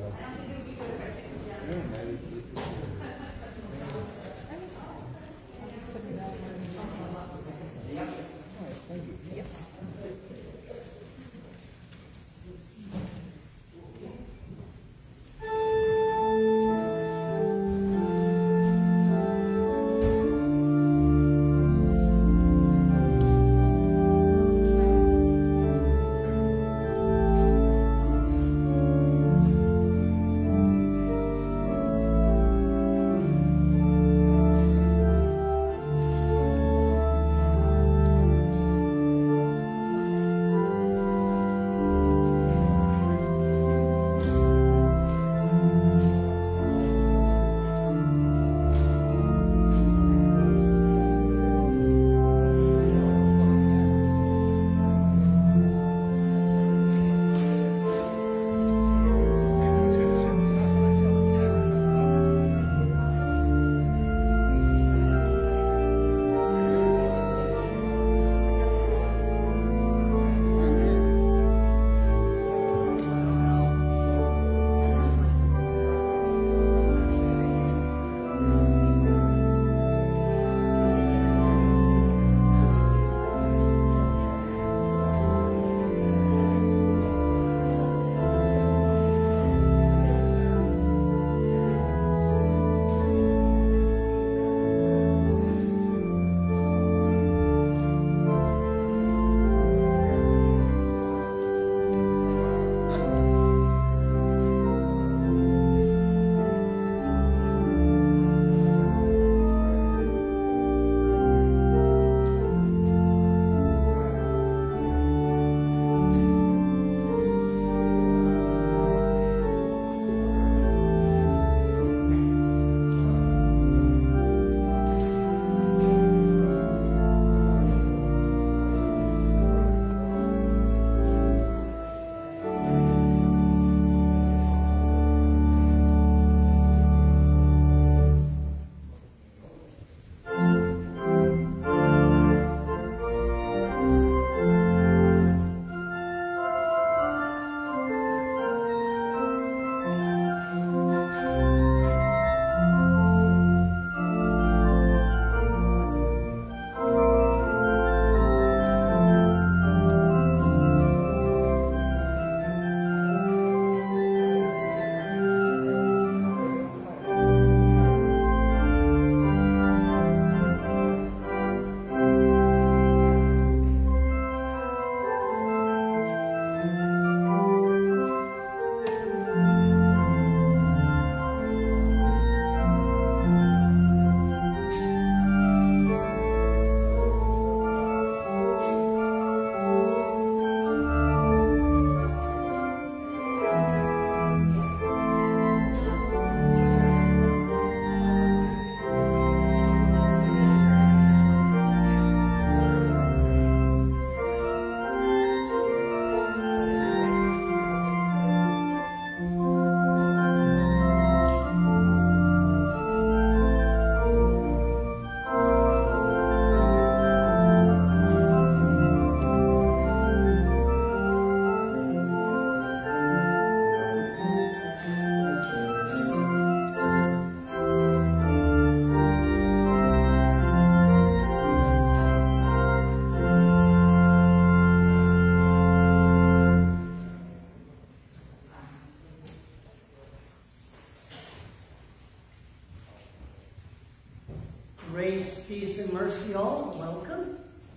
Grace, peace, and mercy all. Welcome.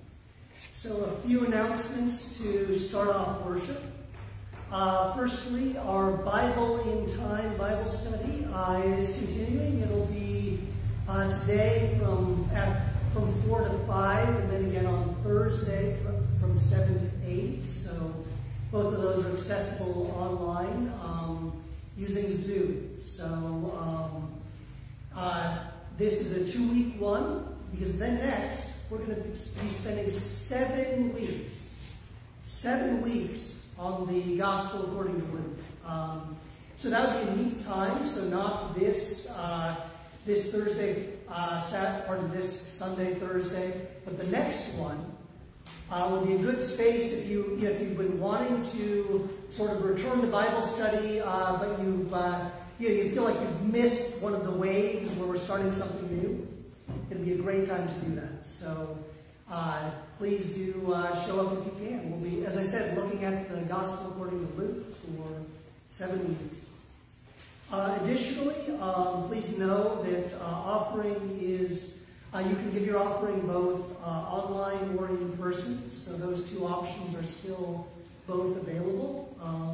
So a few announcements to start off worship. Firstly, our Bible in Time Bible study is continuing. It'll be today from 4 to 5, and then again on Thursday from 7 to 8. So both of those are accessible online using Zoom. So this is a 2-week one, because then next we're going to be spending 7 weeks on the Gospel according to Luke. So that would be a neat time. So not this Thursday, this Sunday, Thursday, but the next one will be a good space if you've been wanting to sort of return to Bible study, but you feel like you've missed one of the waves where we're starting something new. It'll be a great time to do that. So please do show up if you can. We'll be, as I said, looking at the Gospel according to Luke for 7 weeks. Additionally, please know that offering is, you can give your offering both online or in person. So those two options are still both available.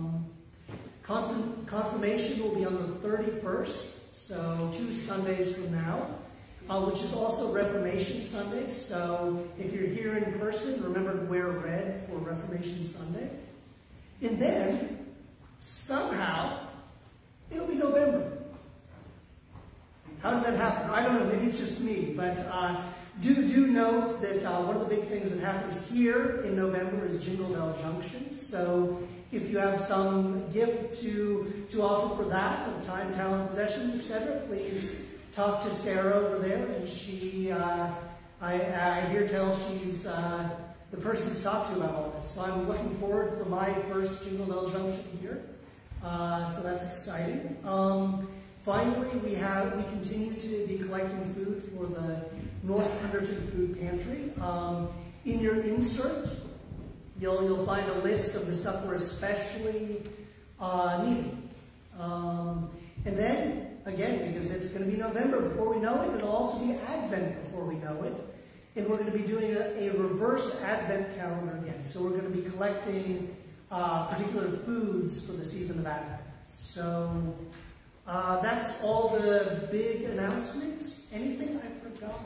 Confirmation will be on the 31st, so 2 Sundays from now, which is also Reformation Sunday. So if you're here in person, remember to wear red for Reformation Sunday. And then, somehow, it'll be November. How did that happen? I don't know, maybe it's just me, but do note that one of the big things that happens here in November is Jingle Bell Junction. So if you have some gift to offer for that, of time, talent, possessions, etc., please talk to Sarah over there. And she, I hear tell she's the person to talk to about all this. So I'm looking forward for my first Jingle Bell Junction here. So that's exciting. Finally, we continue to be collecting food for the North Hunterdon Food Pantry. In your insert, you'll find a list of the stuff we're especially needing. And then, again, because it's going to be November before we know it, it'll also be Advent before we know it. And we're going to be doing a reverse Advent calendar again. So we're going to be collecting particular foods for the season of Advent. So that's all the big announcements. Anything I forgot?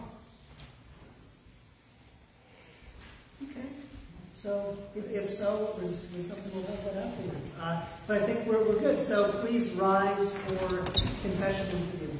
Okay. So if so, there's something we'll talk about afterwards. But I think we're good. So please rise for confession and forgiveness.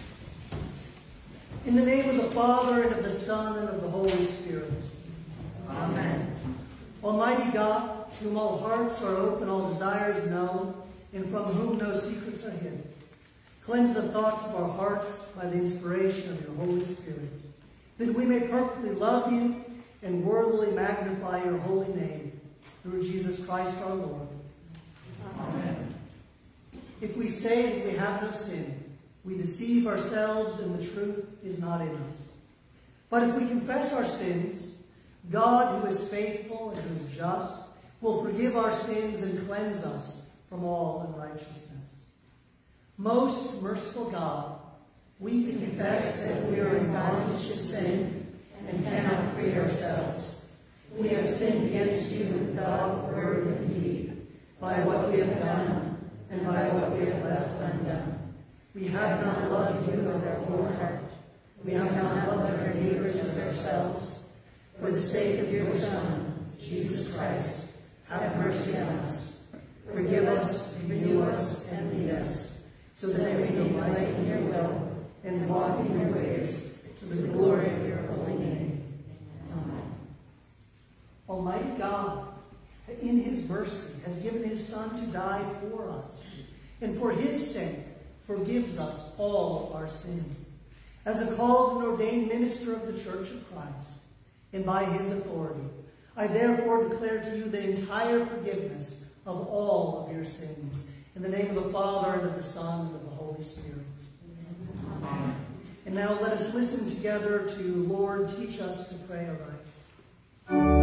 In the name of the Father, and of the Son, and of the Holy Spirit. Amen. Almighty God, to whom all hearts are open, all desires known, and from whom no secrets are hidden, cleanse the thoughts of our hearts by the inspiration of your Holy Spirit, that we may perfectly love you and worthily magnify your holy name, through Jesus Christ our Lord. Amen. If we say that we have no sin, we deceive ourselves and the truth is not in us. But if we confess our sins, God, who is faithful and who is just, will forgive our sins and cleanse us from all unrighteousness. Most merciful God, we confess that we are in bondage to sin and cannot free ourselves. We have sinned against you in thought, word, and deed, by what we have done and by what we have left undone. We have not loved you with our whole heart. We have not loved our neighbors as ourselves. For the sake of your Son, Jesus Christ, have mercy on us. Forgive us, renew us, and lead us, so that we may delight in your will and walk in your ways, to the glory of your holy name. Amen. Almighty God, in his mercy, has given his Son to die for us, and for his sake forgives us all our sins. As a called and ordained minister of the Church of Christ, and by his authority, I therefore declare to you the entire forgiveness of all of your sins. In the name of the Father, and of the Son, and of the Holy Spirit. Amen. And now let us listen together to Lord, teach us to pray aright.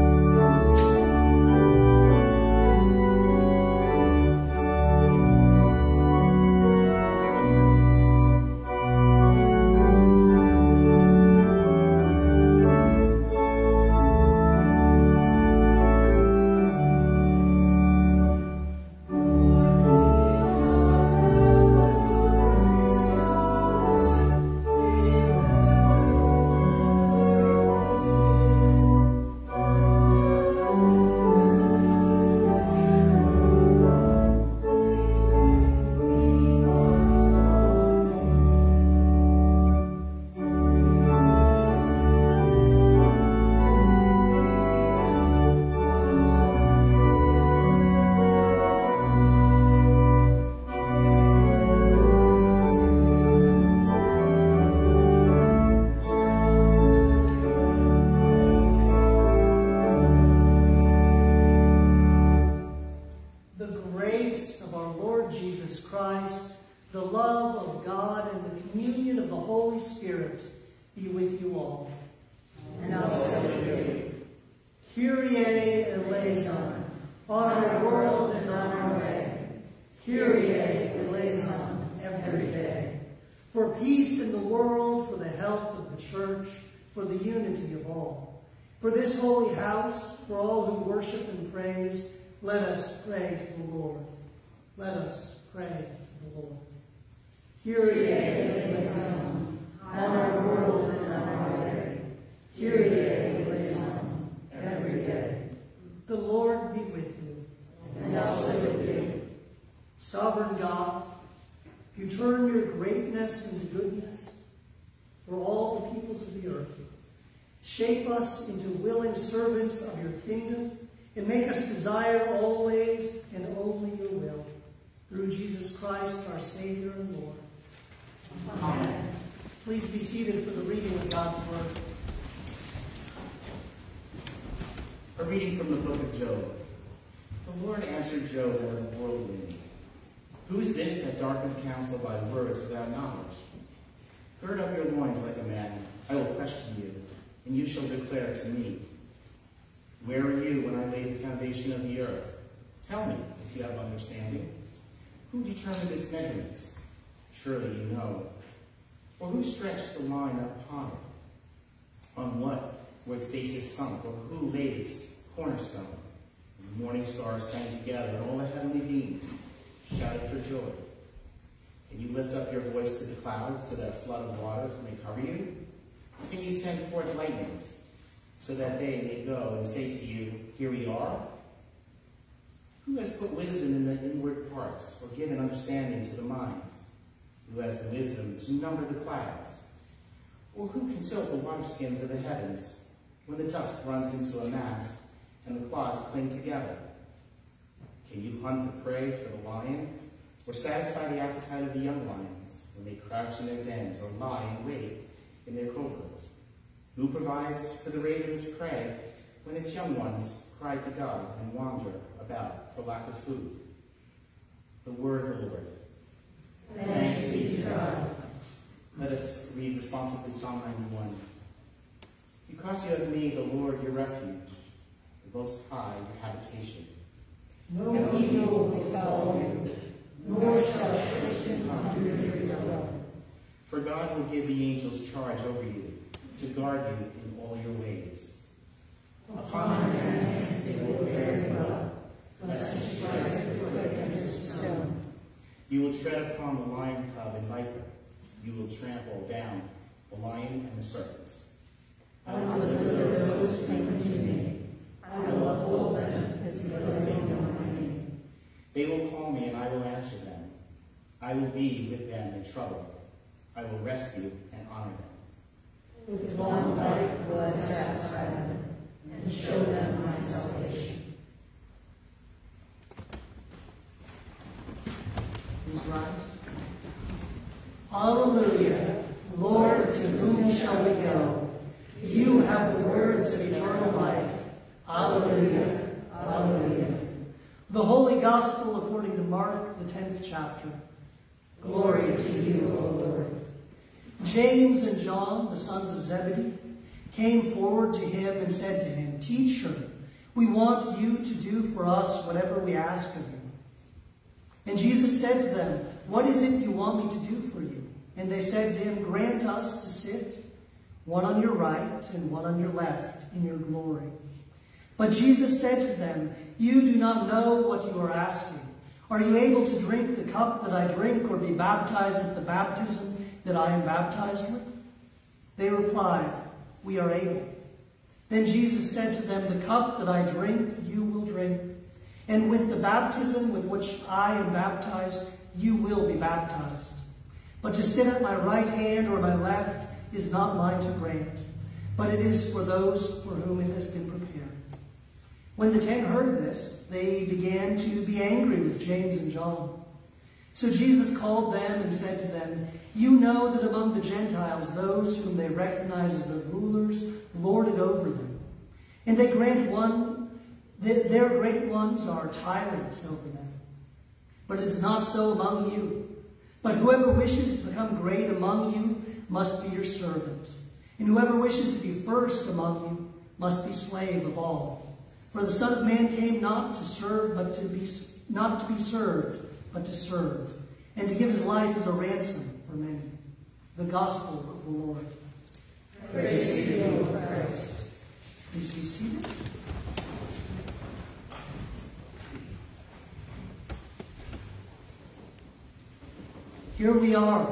Christ, the love of God, and the communion of the Holy Spirit be with you all. And also with you. Kyrie eleison, on our world and on our way. Kyrie eleison, every day. For peace in the world, for the health of the church, for the unity of all. For this holy house, for all who worship and praise, let us pray to the Lord. Let us pray to the Lord. Kyrie eleison, on our world and on our way. Kyrie eleison, every day. The Lord be with you. And also with you. Sovereign God, you turn your greatness into goodness for all the peoples of the earth. Shape us into willing servants of your kingdom, and make us desire always and only your will. Through Jesus Christ, our Savior and Lord. Amen. Please be seated for the reading of God's Word. A reading from the book of Job. The Lord answered Job out of the whirlwind. Who is this that darkens counsel by words without knowledge? Gird up your loins like a man. I will question you, and you shall declare to me. Where were you when I laid the foundation of the earth? Tell me, if you have understanding. Who determined its measurements? Surely you know. Or who stretched the line upon it? On what were its bases sunk, or who laid its cornerstone? And the morning stars sang together, and all the heavenly beings shouted for joy. Can you lift up your voice to the clouds, so that a flood of waters may cover you? Can you send forth lightnings, so that they may go and say to you, here we are? Who has put wisdom in the inward parts, or given understanding to the mind? Who has the wisdom to number the clouds? Or who can tilt the waterskins of the heavens, when the dust runs into a mass, and the clods cling together? Can you hunt the prey for the lion, or satisfy the appetite of the young lions, when they crouch in their dens, or lie in wait in their coverts? Who provides for the raven's prey, when its young ones cry to God and wander about for lack of food? The word of the Lord. Thanks be to God. Let us read responsibly Psalm 91. Because you have made the Lord your refuge, the Most High your habitation. No evil will befall you, nor shall affliction come near your dwelling. For God will give the angels charge over you, to guard you in all your ways. Upon their hands they will bear you up, lest you strike your foot against a stone. You will tread upon the lion cub and viper. You will trample down the lion and the serpent. I will deliver those who cling to me. I will uphold them because they know my name. They will call me and I will answer them. I will be with them in trouble. I will rescue and honor them. With long life will I satisfy them and show them my salvation. Please rise. Alleluia. Lord, to whom shall we go? You have the words of eternal life. Alleluia. Alleluia. The Holy Gospel according to Mark, the 10th chapter. Glory to you, O Lord. James and John, the sons of Zebedee, came forward to him and said to him, Teacher, we want you to do for us whatever we ask of you. And Jesus said to them, What is it you want me to do for you? And they said to him, Grant us to sit, one on your right and one on your left, in your glory. But Jesus said to them, You do not know what you are asking. Are you able to drink the cup that I drink, or be baptized with the baptism that I am baptized with? They replied, We are able. Then Jesus said to them, The cup that I drink, you will drink. And with the baptism with which I am baptized, you will be baptized. But to sit at my right hand or my left is not mine to grant, but it is for those for whom it has been prepared. When the 10 heard this, they began to be angry with James and John. So Jesus called them and said to them, You know that among the Gentiles, those whom they recognize as their rulers lord it over them. And they grant their great ones are tyrants over them. But it is not so among you. But whoever wishes to become great among you must be your servant. And whoever wishes to be first among you must be slave of all. For the Son of Man came not to serve, not to be served, but to serve, and to give his life as a ransom for many. The gospel of the Lord. Praise to you, O Christ. Please be seated. Here we are,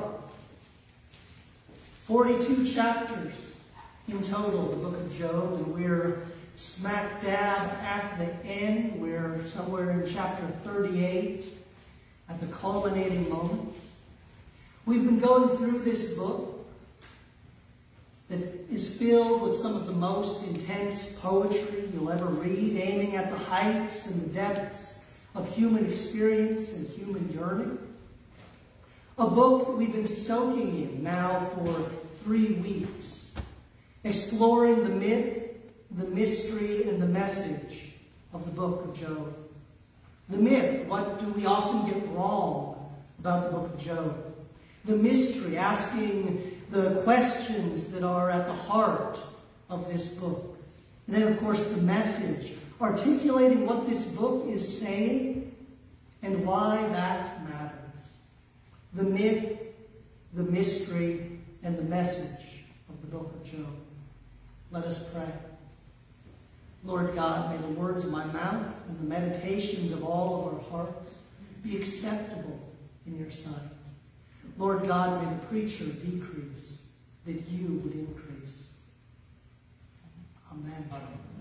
42 chapters in total, the book of Job, and we're smack dab at the end. We're somewhere in chapter 38, at the culminating moment. We've been going through this book that is filled with some of the most intense poetry you'll ever read, aiming at the heights and the depths of human experience and human yearning. A book that we've been soaking in now for 3 weeks, exploring the myth, the mystery, and the message of the book of Job. The myth, what do we often get wrong about the book of Job? The mystery, asking the questions that are at the heart of this book. And then, of course, the message, articulating what this book is saying and why that matters. The myth, the mystery, and the message of the book of Job. Let us pray. Lord God, may the words of my mouth and the meditations of all of our hearts be acceptable in your sight. Lord God, may the preacher decrease, that you would increase. Amen.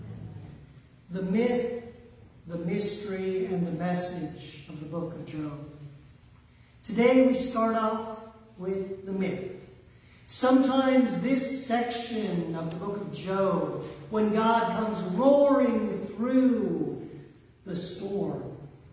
The myth, the mystery, and the message of the book of Job. Today we start off with the myth. Sometimes this section of the book of Job, when God comes roaring through the storm,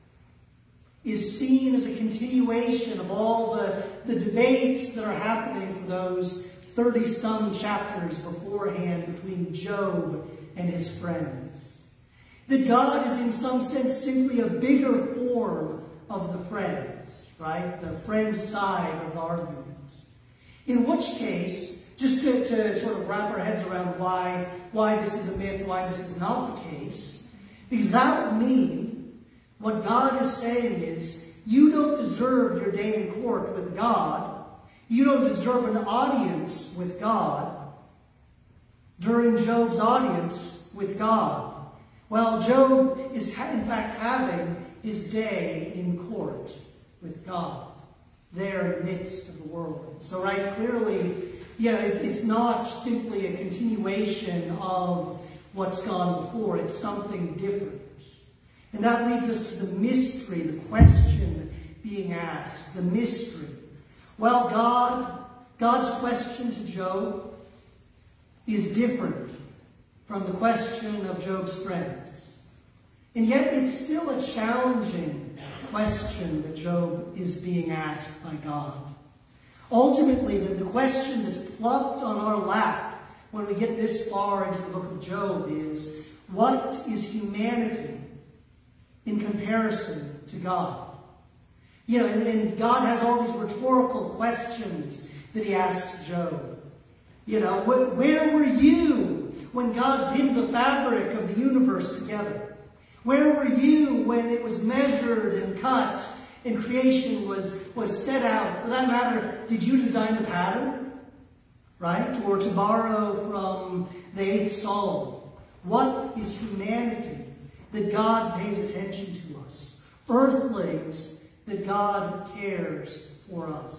is seen as a continuation of all the debates that are happening for those 30-some chapters beforehand between Job and his friends. That God is in some sense simply a bigger form of the friends, right? The friend side of the argument. In which case, just to sort of wrap our heads around why this is a myth, why this is not the case, because that would mean what God is saying is, you don't deserve your day in court with God. You don't deserve an audience with God during Job's audience with God. Well, Job is in fact having his day in court with God, there in the midst of the world. So, right, clearly, it's not simply a continuation of what's gone before. It's something different. And that leads us to the mystery, the question being asked, the mystery. Well, God's question to Job is different from the question of Job's friends. And yet it's still a challenging question that Job is being asked by God. Ultimately, the question that's plopped on our lap when we get this far into the book of Job is, what is humanity in comparison to God? And God has all these rhetorical questions that he asks Job. Where were you when God pinned the fabric of the universe together? Where were you when it was measured and cut and creation was set out? For that matter, did you design the pattern? Right? Or to borrow from the 8th Psalm, what is humanity that God pays attention to us? Earthlings that God cares for us.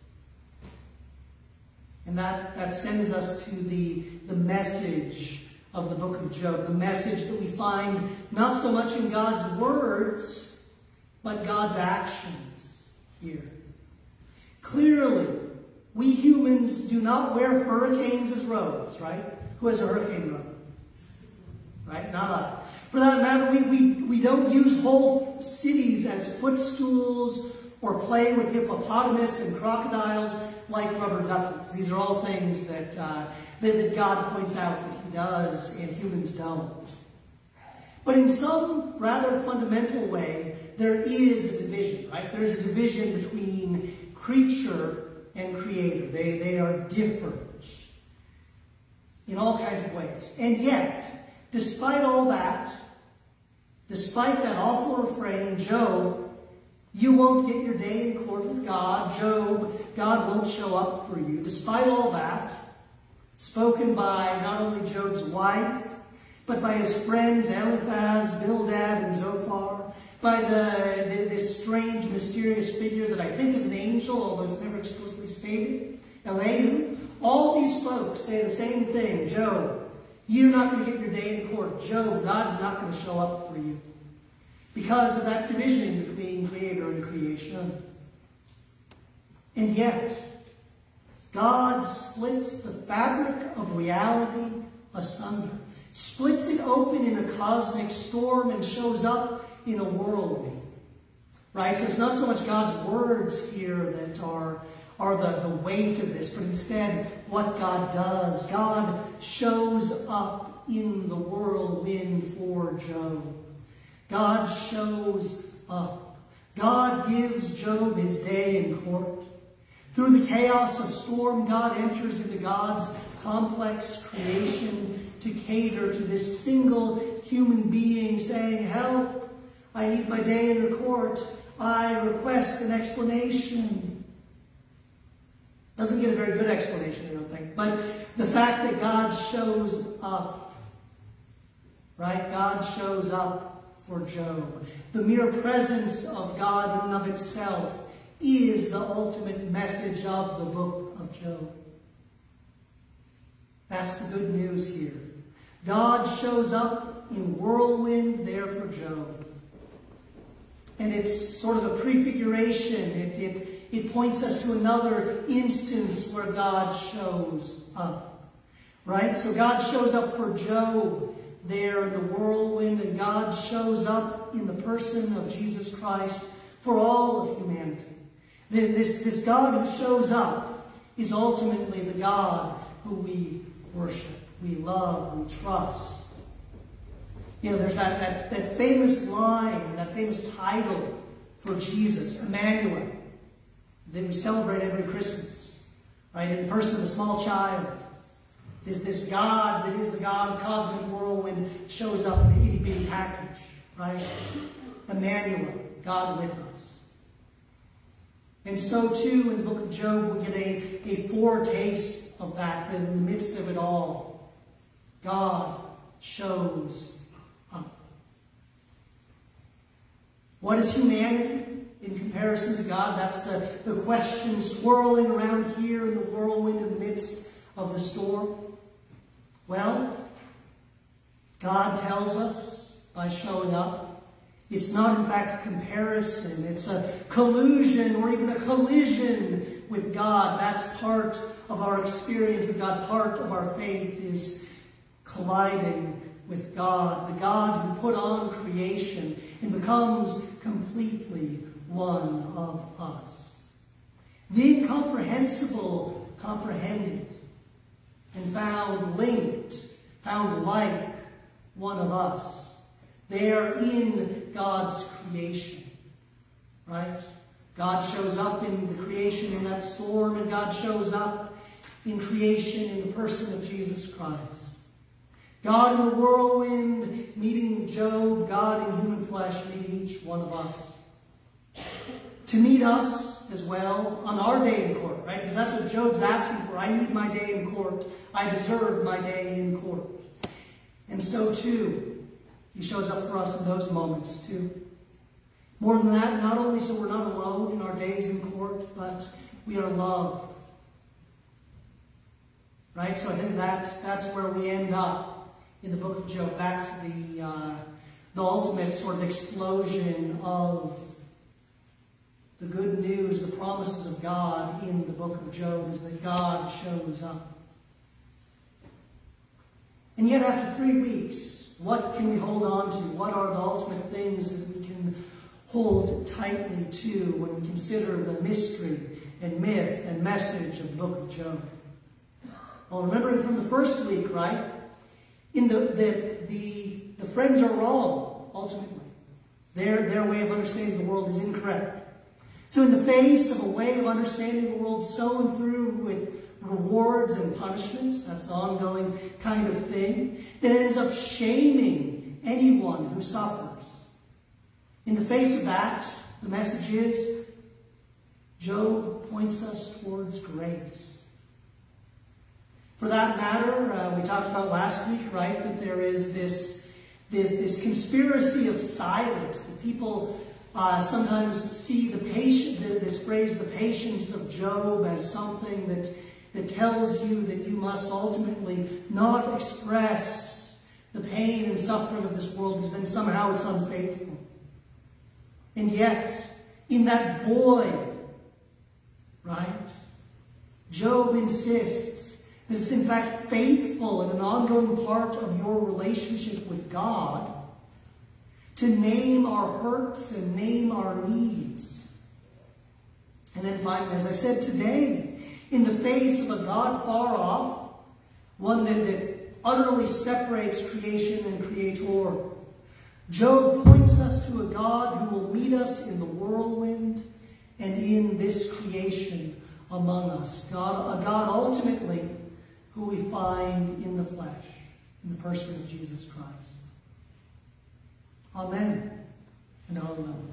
And that sends us to the message of the book of Job. The message that we find not so much in God's words, but God's actions here. Clearly, we humans do not wear hurricanes as robes, right? Who has a hurricane robe? Right? Not us. For that matter, we don't use whole cities as footstools or play with hippopotamus and crocodiles like rubber duckies. These are all things that God points out that he does and humans don't. But in some rather fundamental way, there is a division, right? There's a division between creature and creator. They are different in all kinds of ways. And yet, despite all that, despite that awful refrain, Job, you won't get your day in court with God. Job, God won't show up for you. Despite all that, spoken by not only Job's wife, but by his friends Eliphaz, Bildad, and Zophar, by this strange, mysterious figure that I think is an angel, although it's never explicitly stated, Elihu. All these folks say the same thing. Job, you're not going to get your day in court. Job, God's not going to show up for you because of that division between creator and creation. And yet, God splits the fabric of reality asunder, splits it open in a cosmic storm, and shows up in a whirlwind. Right? So it's not so much God's words here that are the weight of this, but instead what God does. God shows up in the whirlwind for Job. God shows up. God gives Job his day in court. Through the chaos of storm, God enters into God's complex creation to cater to this single human being saying, help, I need my day in your court. I request an explanation. Doesn't get a very good explanation, I don't think. But the fact that God shows up, right? God shows up for Job. The mere presence of God in and of itself is the ultimate message of the book of Job. That's the good news here. God shows up in whirlwind there for Job. And it's sort of a prefiguration. It points us to another instance where God shows up. Right? So God shows up for Job there in the whirlwind, and God shows up in the person of Jesus Christ for all of humanity. This God who shows up is ultimately the God who we worship, we love, we trust. You know, there's that famous line, that famous title for Jesus, Emmanuel, that we celebrate every Christmas, right? In the person of a small child. This God that is the God of cosmic whirlwind shows up in an itty-bitty package, right? Emmanuel, God with us. And so too, in the book of Job, we get a foretaste of that in the midst of it all. God shows up. What is humanity in comparison to God? That's the question swirling around here in the whirlwind in the midst of the storm. Well, God tells us by showing up, it's not in fact a comparison, it's a collusion or even a collision with God. That's part of our experience of God. Part of our faith is colliding with God, the God who put on creation and becomes completely one of us. The incomprehensible comprehended and found linked, found like one of us. They are in God's creation, right? God shows up in the creation in that storm, and God shows up in creation in the person of Jesus Christ. God in the whirlwind meeting Job, God in human flesh meeting each one of us. To meet us as well on our day in court, right? Because that's what Job's asking for. I need my day in court. I deserve my day in court. And so too, he shows up for us in those moments too. More than that, not only so we're not alone in our days in court, but we are loved. Right? So I think that's where we end up in the book of Job. That's the ultimate sort of explosion of the good news, the promises of God in the book of Job, is that God shows up. And yet after 3 weeks, what can we hold on to? What are the ultimate things that we can hold tightly to when we consider the mystery and myth and message of the book of Job? Well, remembering from the first week, right? In the friends are wrong, ultimately. Their way of understanding the world is incorrect. So in the face of a way of understanding the world sown through with rewards and punishments, that's the ongoing kind of thing, that ends up shaming anyone who suffers. In the face of that, the message is, Job points us towards grace. For that matter, we talked about last week, right, that there is this conspiracy of silence. That people sometimes see this phrase, the patience of Job, as something that tells you that you must ultimately not express the pain and suffering of this world, because then somehow it's unfaithful. And yet, in that void, right, Job insists that it's in fact faithful and an ongoing part of your relationship with God to name our hurts and name our needs. And then finally, as I said today, in the face of a God far off, one that utterly separates creation and creator, Job points us to a God who will meet us in the whirlwind and in this creation among us. A God ultimately who we find in the flesh, in the person of Jesus Christ. Amen and amen.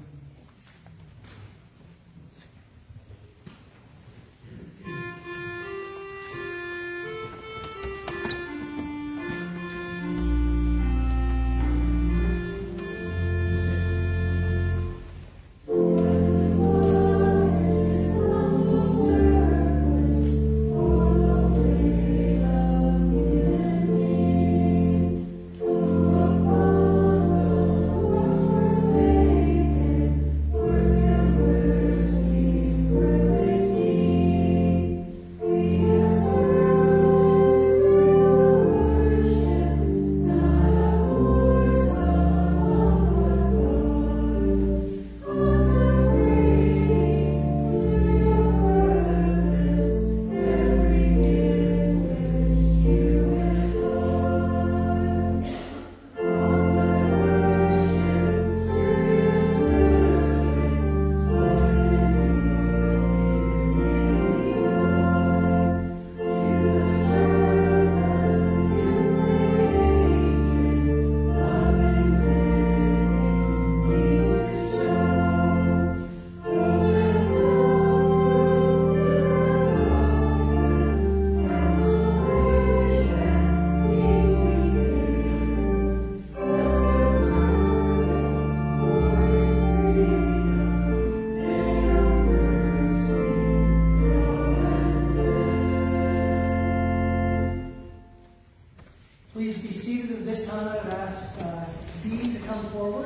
Please be seated. At this time, I would ask Dee to come forward.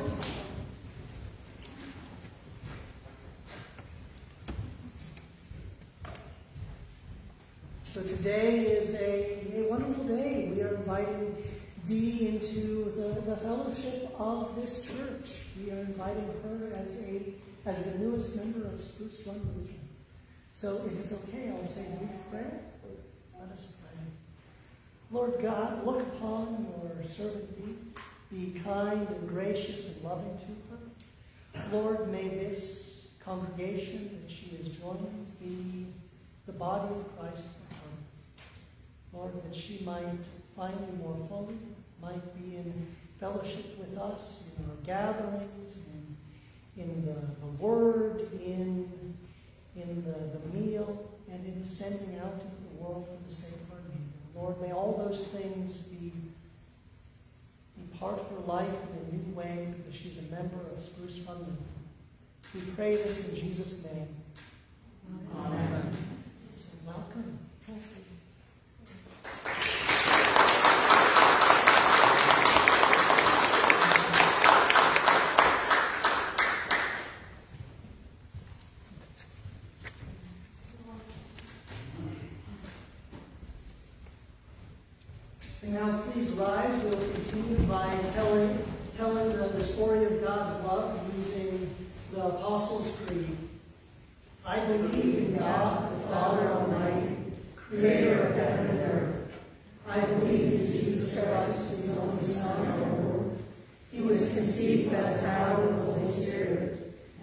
So today is a wonderful day. We are inviting Dee into the fellowship of this church. We are inviting her as the newest member of Spruce Run Lutheran. So if it's okay, I'll say a brief prayer. Let us pray. Lord God, look upon your servant Dee. Be kind and gracious and loving to her. Lord, may this congregation that she is joining be the body of Christ for her. Lord, that she might find you more fully, might be in fellowship with us in our gatherings, in the word, in the meal, and in sending out into the world for the sake of our neighbor. Lord, may all those things be part of her life in a new way, because she's a member of Spruce Run Lutheran. We pray this in Jesus' name. Amen. So welcome. And now please rise. We'll continue by telling the story of God's love using the Apostles' Creed. I believe in God, the Father Almighty, creator of heaven and earth. I believe in Jesus Christ, his only Son, our Lord. He was conceived by the power of the Holy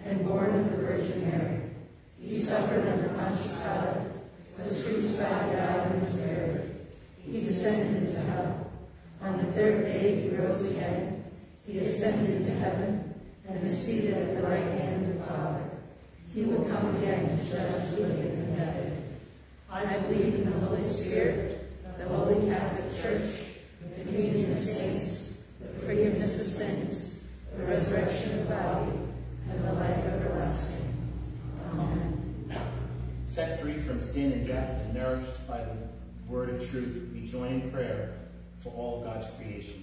and born of the Virgin Mary. He suffered under Pontius Pilate, was crucified, died, and was buried. He descended into hell. On the third day he rose again. He ascended into heaven and is seated at the right hand of the Father. He will come again to judge the living and the dead. I believe in the Holy Spirit, the Holy Catholic Church, the communion of saints, the forgiveness of sins, the resurrection of the body, and the life everlasting. Amen. Set free from sin and death and nourished by the word of truth, we join in prayer for all of God's creation.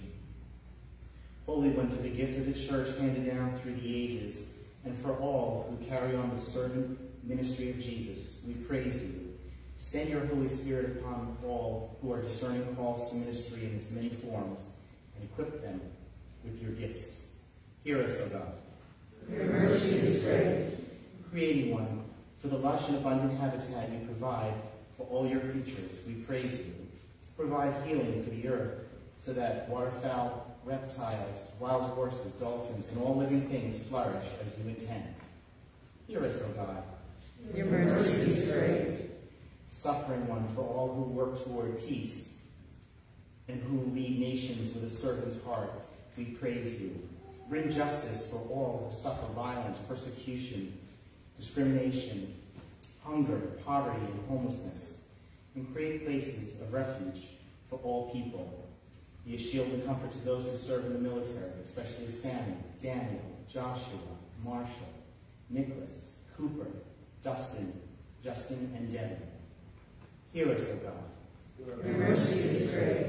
Holy One, for the gift of the church handed down through the ages, and for all who carry on the servant ministry of Jesus, we praise you. Send your Holy Spirit upon all who are discerning calls to ministry in its many forms, and equip them with your gifts. Hear us, O God. Your mercy is great. Creating One, for the lush and abundant habitat you provide for all your creatures, we praise you. Provide healing for the earth, so that waterfowl, reptiles, wild horses, dolphins, and all living things flourish as you intend. Hear us, O God. Your mercy is great. Suffering One, for all who work toward peace and who lead nations with a servant's heart, we praise you. Bring justice for all who suffer violence, persecution, discrimination, hunger, poverty, and homelessness, and create places of refuge for all people. Be a shield and comfort to those who serve in the military, especially Sammy, Daniel, Joshua, Marshall, Nicholas, Cooper, Dustin, Justin, and Devin. Hear us, O God. Your mercy is great.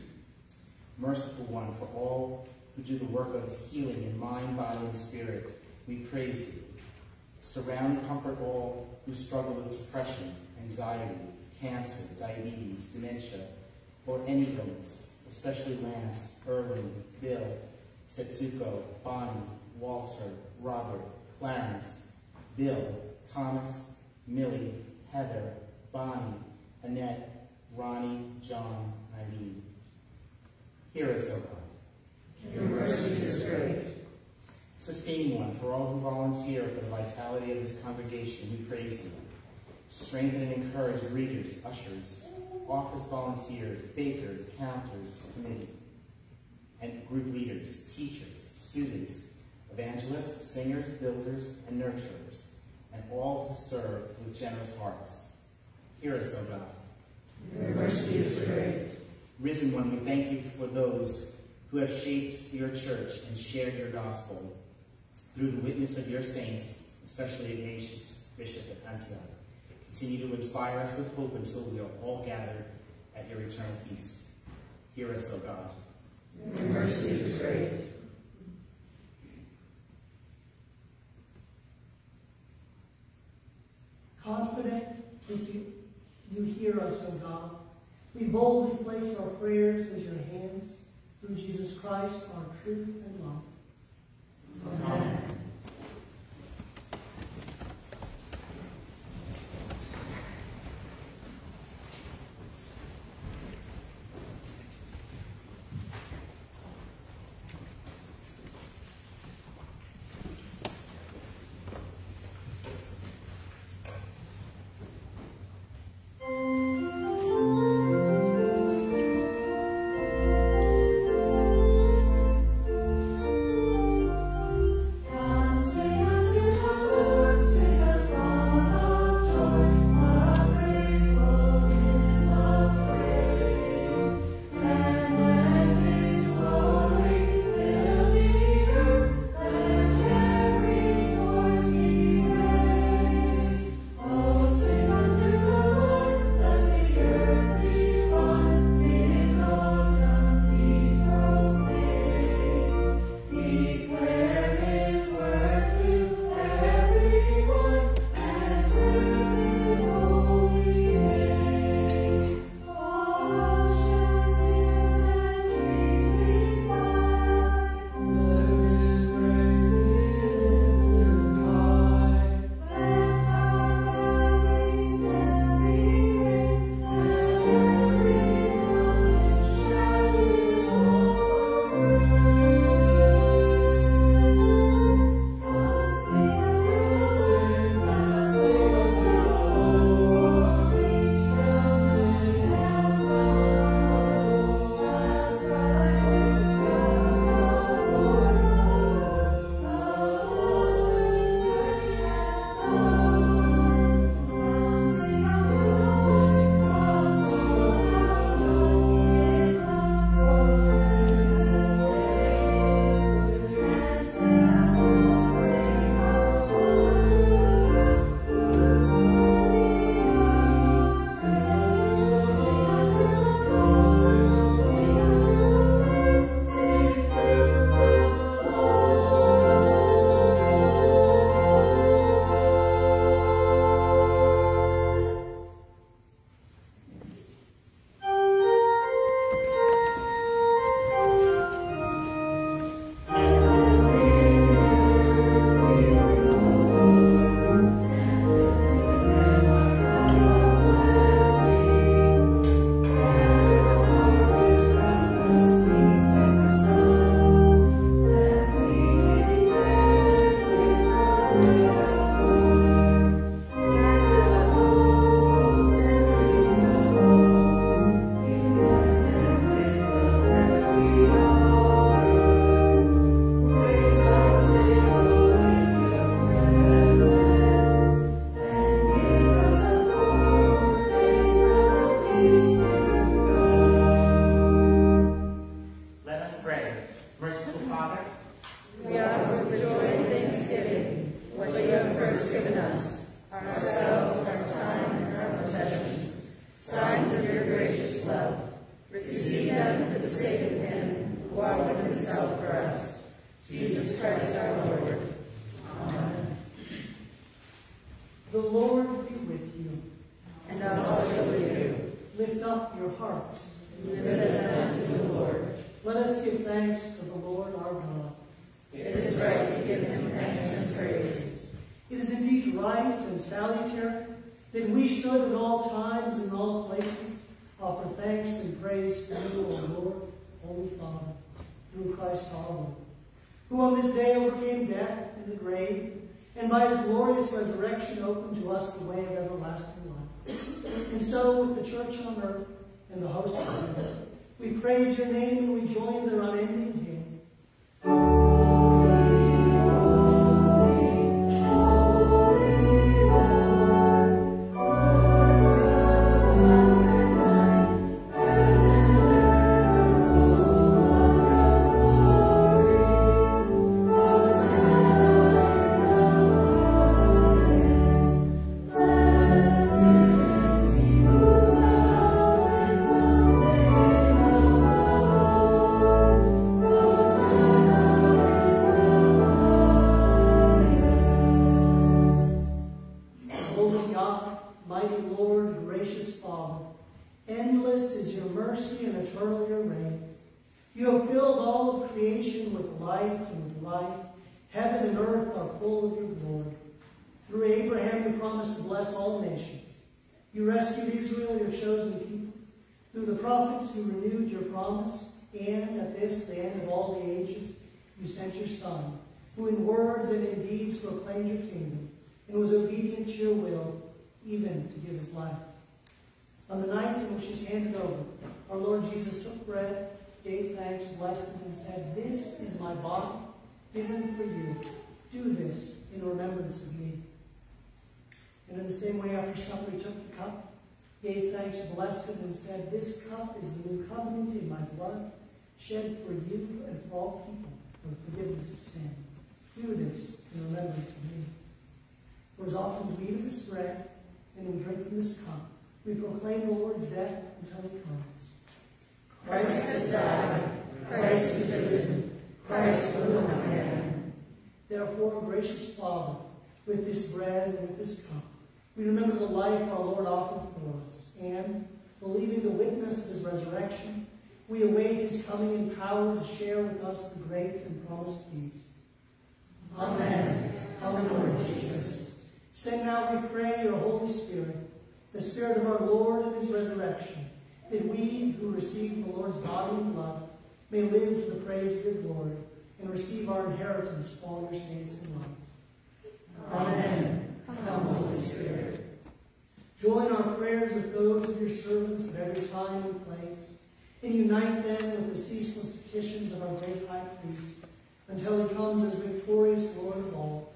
Merciful One, for all who do the work of healing in mind, body, and spirit, we praise you. Surround and comfort all who struggle with depression, anxiety, cancer, diabetes, dementia, or any illness, especially Lance, Erwin, Bill, Setsuko, Bonnie, Walter, Robert, Clarence, Bill, Thomas, Millie, Heather, Bonnie, Annette, Ronnie, John, Irene. Hear us, O God. Your mercy is great. Sustaining One, for all who volunteer for the vitality of this congregation, we praise you. Strengthen and encourage greeters, ushers, office volunteers, bakers, counters, committee, and group leaders, teachers, students, evangelists, singers, builders, and nurturers, and all who serve with generous hearts. Hear us, O God. Your mercy is great. Risen One, we thank you for those who have shaped your church and shared your gospel through the witness of your saints, especially Ignatius, Bishop at Antioch. Continue to inspire us with hope until we are all gathered at your eternal feast. Hear us, O God. Your mercy is great. Confident that you hear us, O God, we boldly place our prayers into your hands through Jesus Christ, our truth and love. Amen. up your hearts. Lift them up to the Lord. Let us give thanks to the Lord our God. It is right to give him thanks and praise. It is indeed right and salutary that we should at all times and in all places offer thanks and praise to you, O Lord, Holy Father, through Christ our Lord, who on this day overcame death and the grave, and by his glorious resurrection opened to us the way of everlasting life. And so, with the church on earth and the host of heaven, we praise your name and we join their unending hymn. You renewed your promise, and at this, the end of all the ages, you sent your Son, who in words and in deeds proclaimed your kingdom, and was obedient to your will, even to give his life. On the night in which he was handed over, our Lord Jesus took bread, gave thanks, blessed it, and said, "This is my body, given for you. Do this in remembrance of me." And in the same way, after supper, he took the cup, gave thanks, blessed it, and said, "This cup is the new covenant in my blood, shed for you and for all people for the forgiveness of sin. Do this in remembrance of me." For as often as we eat of this bread and we drink from this cup, we proclaim the Lord's death until he comes. Christ has died. Christ is risen. Christ will come again. Therefore, gracious Father, with this bread and with this cup, we remember the life our Lord offered for us, and, believing the witness of his resurrection, we await his coming in power to share with us the great and promised feast. Amen. Come, Lord Jesus. Send now, we pray, your Holy Spirit, the Spirit of our Lord and his resurrection, that we who receive the Lord's body and blood may live to the praise of your glory and receive our inheritance from all your saints in light. Amen. Come, Holy Spirit. Join our prayers with those of your servants of every time and place, and unite them with the ceaseless petitions of our great high priest, until he comes as victorious Lord of all.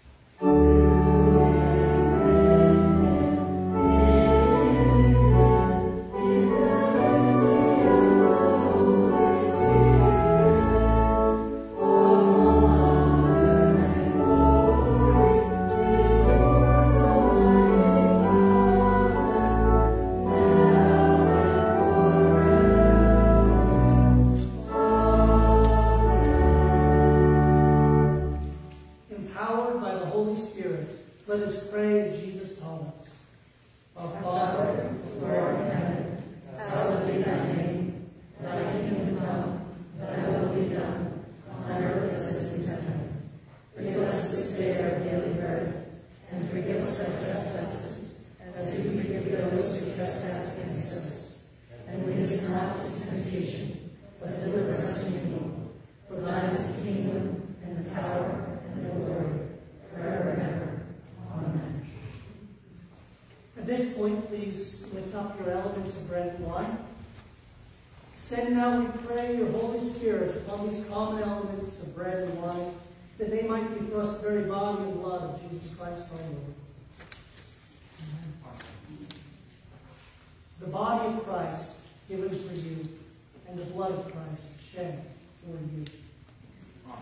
Send now, we pray, your Holy Spirit upon these common elements of bread and wine, that they might be for us the very body and blood of Jesus Christ our Lord. Amen. The body of Christ given for you, and the blood of Christ shed for you. Amen.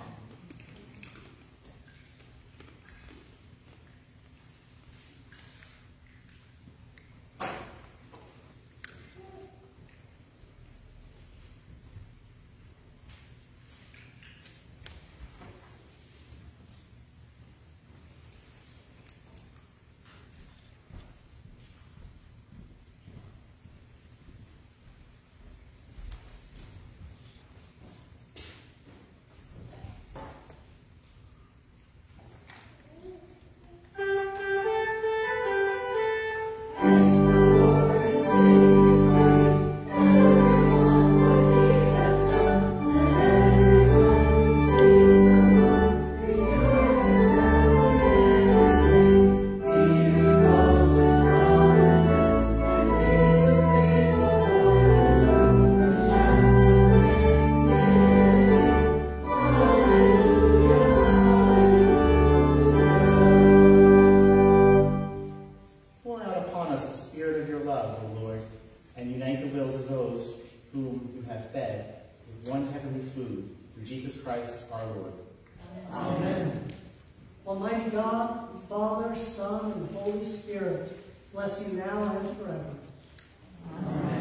us the spirit of your love, O Lord, and unite the wills of those whom you have fed with one heavenly food, through Jesus Christ our Lord. Amen. Almighty God, Father, Son, and Holy Spirit, bless you now and forever. Amen.